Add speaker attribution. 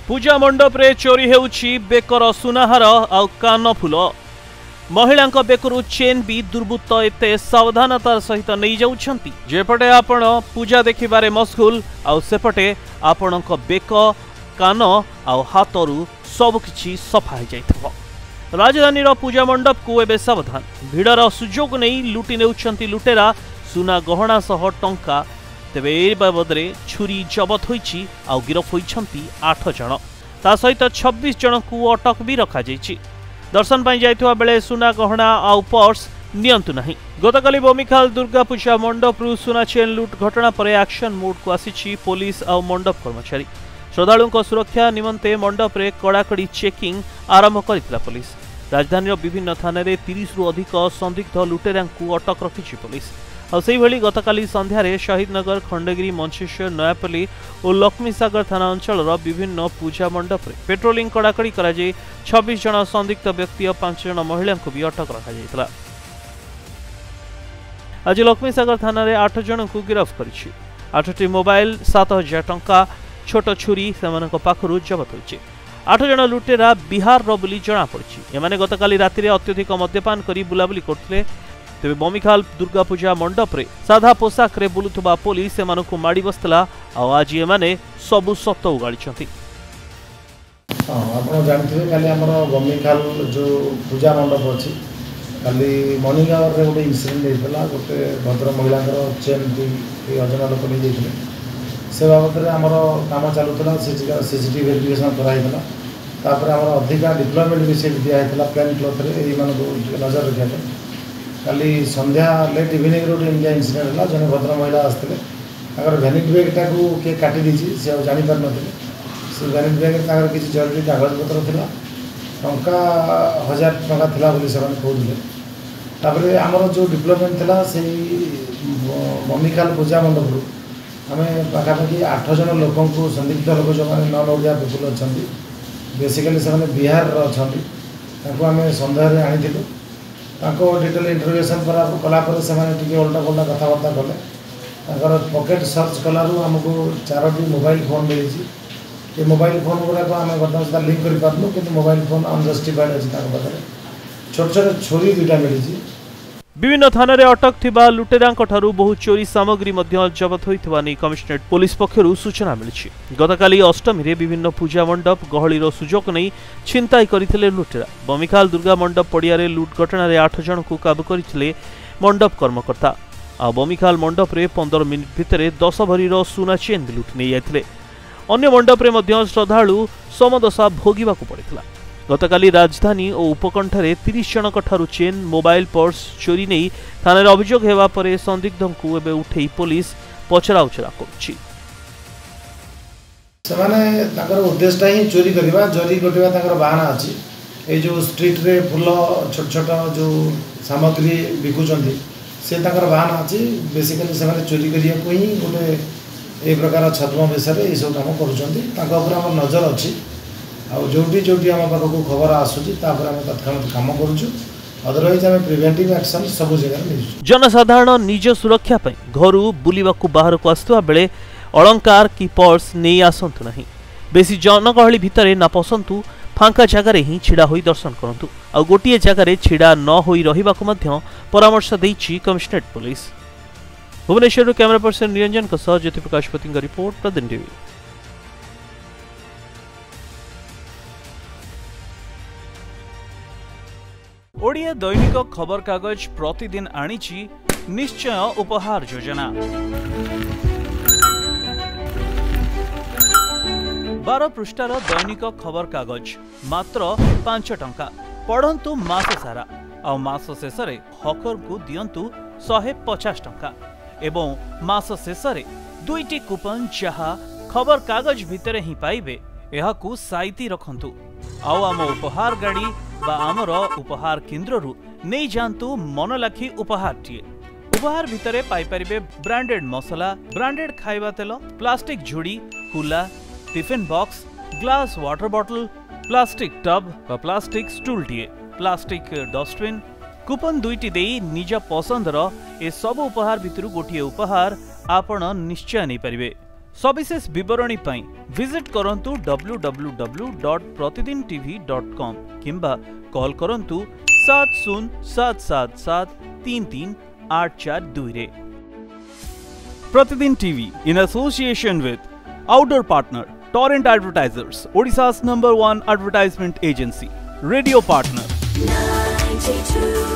Speaker 1: पूजा मंडप रे चोरी हेउछि बेकर सुनाहार आ कान फूल। महिला बेकरू चेन भी दुर्बृत्त एते सावधानतार सहित नहीं जाउछंती जेपटे आपण पूजा देखिबारे मशगुल आउ सेपटे आपणक बेक कान आउ हाथरू सबकिछि सफा हो जाइथबो। राजधानी पूजा मंडप को एबे सावधान। भिड़र सुजोग नहीं लुटि नेउछंती लुटेरा सुना गहना सह टंका। तेबे ए बाबदरे छुरी जबत होईछि आउ गिरफ होईछंती 8 जण। ता सहित 26 जण को अटक भी रखा जाइछि। दर्शन पाई जाइथवा बेले सुना गहना आउ पर्स नियंतु नहीं। गतकाली बमिखाल दुर्गा पूजा मंडप रु सुना चेन लुट घटना पर एक्शन मोड को आसीछि पुलिस आउ मंडप कर्मचारी। श्रद्धालुओं सुरक्षा निमंते मंडप रे कड़ाकड़ी चेकिंग आरंभ करथिला पुलिस। राजधानी विभिन्न थाना रे 30 रु अधिक संदिग्ध लुटेरा को अटक रखिछि पुलिस। और से भली गतकाली संध्यारे शहीदनगर खंडगिरी मंचेश्वर नयापल्ली और लक्ष्मीसागर थाना अंचल विभिन्न पूजा मंडप रे पेट्रोलिंग कड़ाकड़ी करा जाय 26 जन संदिग्ध व्यक्ति और 5 जन महिला को भी अटक रखा जायतिला। आज लक्ष्मीसागर थाना रे 8 जन को गिरफ्त करिछि। 8टी मोबाइल 7000 टंका छोट छुरी सेमानक पाखरु जबत होइछि। 8 जन लुटेरा बिहार रो बुली जणा पड़छि। एमाने गतकाली राति रे अत्यधिक मद्यपान करी बुलाबुली करथिले। तेबे बमिखाल दुर्गा पूजा मंडप रे साधा पोशाक रे बुलुथबा पुलिस एमानकु माडी बसतला आ आज एमाने सबु सत उगाळिछंती।
Speaker 2: आपण जानथिबे काली हमर बमिखाल जो पूजा मंडप अछि काली मणिगांव रे गोटे इंसिडेंट हेतला। गोटे भद्र महिला चेन भी अजना लोक नहीं जाइथिले। से बाबद रे हमर काम चालुतला। से सीसीटीवी वेरिफिकेशन कराइतला। तापर हमर अधिका डिप्लॉयमेंट विषय दिया हेतला प्लान क्लॉथ रे एई मानको नजर रखिया। काली संध्या late evening road India incident है। जन भद्र महिला आसते भैनिटी बैगटा को किए काटी दी सी जानी पार नथिले। से भैनिटी बैग किसी जरूरी कागज पत्र थिला टंका 1000 टंका थिला बोली से कहते। तापर आमर जो डिप्लॉयमेंट थिला से बमिखाल पूजा मंडप रु आम पाखापाखि 8 जन लोक संदिग्ध लोक जो मैंने नन ओडिया पीपुल अच्छा बेसिकाली से बिहार अच्छा आम सन्देह आनी डिटेल इंटरोगेशन कलापर से उल्टा पल्टा कथबार्ता कले। पकेट सर्च कलु आमको 4टी मोबाइल फोन मिली। ये मोबाइल फोन गुड़ाक आम बर्तमान सुधा लिंक कर पार्नु कि मोबाइल फोन अनजस्टिफाइड अच्छी पाखे। छोट छोट छुरी 2टा मिली।
Speaker 1: विभिन्न थाना रे अटक थिबा लुटेरांक ठारू बहु चोरी सामग्री मध्य जबत होइथिबा नै कमिशनरेट पुलिस पक्षरु सूचना मिलिछि। गतकाली अष्टमी रे विभिन्न पूजा मंडप गहळीर सुजोग नै छिनताई करिथिले लुटेरा। बमिखाल दुर्गा मंडप पड़िया रे लुट घटना रे 8 जन को काबू करिथिले मंडप कर्मकर्ता। आ बमिखाल मंडप रे 15 मिनिट भितरे 10 भरीर सुना चेन लुट नै जायथिले। अन्य मंडप रे मध्य श्रद्धालु समदशा भोगिबाकू पड़िथिला। गतकाली राजधानी और उपकंठरे 30 जनक ठारू चेन मोबाइल पर्स चोरी नहीं थाना रे अभियोग हेबा परे संदिग्ध को एबे उठेई पुलिस पचरा उचरा करछि।
Speaker 2: सेमाने ताकर उद्देश्य ही चोरी करबा जरी गोटेबा ताकर बाहाना अछि। ए जो स्ट्रीट रे फुल छोट छोट जो सामग्री बिकुचंती से ताकर बाहाना अछि। बेसिकली सेमाने चोरी करिया को ही गोटे ए प्रकार छद्म विषय ए सब काम करूचंती। ताका ऊपर हमर नजर अछि। जोटी जोटी आम पाखक खबर आसूँ तत्काल कम करदरवाइज आम प्रिवेंटिव एक्शन सब जगह।
Speaker 1: जनसाधारण निज सुरक्षा घर बुलवाक बाहर को आसुवा बेले अलंकार कि पर्स नहीं आसतु ना। बेसी जनगहली भितर ना पसंतु। फांका जगार ही छिड़ा होई दर्शन करंतु। आ गोटे जगार छिड़ा न होई रहिबाकु मध्य परामर्श देइछि commissionerate police. Bhubaneswar camera person Niranjan Jyoti Prakash Pati report प्रदिन TV. Odia दैनिक खबर कागज प्रतिदिन आनिछि निश्चय उपहार योजना। 12 पृष्ठार दैनिक खबर कागज मात्र 5 टंका। पढ़ंतु मास सारा आ मास शेष हकर को दियंतु 150 टंका एवं मास शेष 2टी कूपन जहा खबर कागज भितर ही पाइबे। एहाकू साइती रखंतु आउ आम उपहार गाड़ी बा आमर उपहार केन्द्र रु नहीं जानतु मन लाखी उपहार टीए। उपहार भितरे पाई परिबे ब्रांडेड मसला, ब्रांडेड खाइबा तेल, प्लास्टिक झुड़ी, कुला, tiffin box, glass water bottle, plastic tub बा प्लास्टिक स्टूल टीए, प्लास्टिक डस्टबिन। कूपन 2टी देई निज पसंदर ए सब उपहार भितरु गोटिए उपहार आपण निश्चय नहीं परिबे। सविशेष विवरणी पाई विजिट करंतु www.pratidintv.com किंबा कॉल करंतु 7077733842 रे। प्रतिदिन TV in association with outdoor partner Torrent Advertisers, Odisha's #1 advertisement agency, radio partner 92